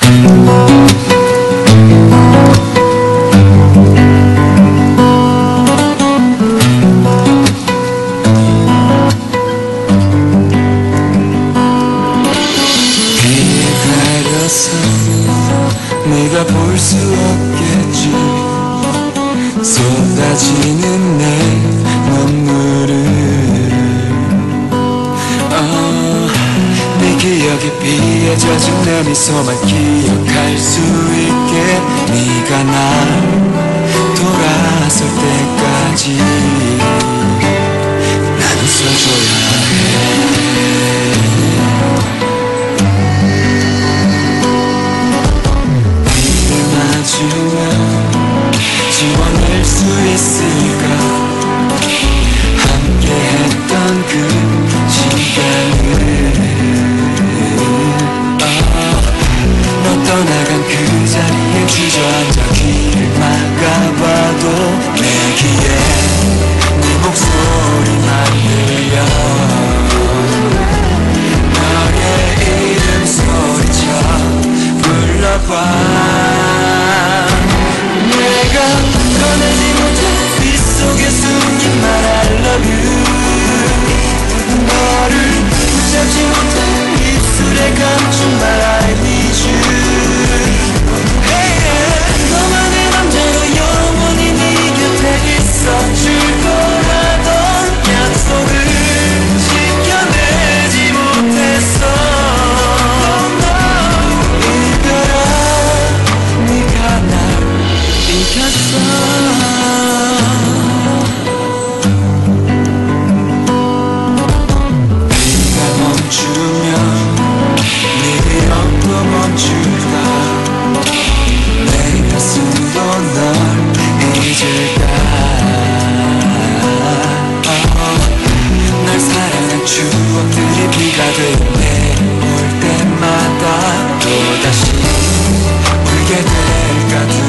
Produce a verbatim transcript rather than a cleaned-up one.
네가 볼 수 없겠지. 쏟아지는 내 눈물을 어, 네 기억에 비해 젖은 내 미소만 기억할 수 있게 네가 날 돌아설 때까지 난 웃어줘야 해. 지워낼 수 있을까? 함께 했던 그 시간을 어, 너 떠나간 그 자리에 주저앉아 귀를 막아봐도 내 귀에 네 목소리만 들려. 너의 이름 소리쳐 불러봐. 꺼내지 못해 빗속에 숨긴 말 I love you. 너를 붙잡지 못해 입술에 감춘 말 I need you. hey, 너만의 남자로 영원히 네 곁에 있어줄 거라던 약속을 지켜내지 못했어. 이별아 네가 날 이겼어. 추억들이 비가 되어 내올 때마다 또다시 울게 될까.